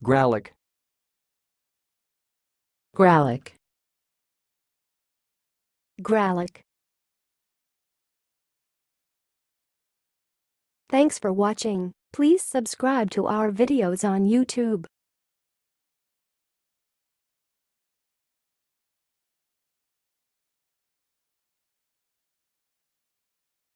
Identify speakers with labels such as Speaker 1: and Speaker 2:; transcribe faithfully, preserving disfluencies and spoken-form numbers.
Speaker 1: grallic,
Speaker 2: grallic,
Speaker 3: grallic. Thanks for watching. Please subscribe to our videos on YouTube.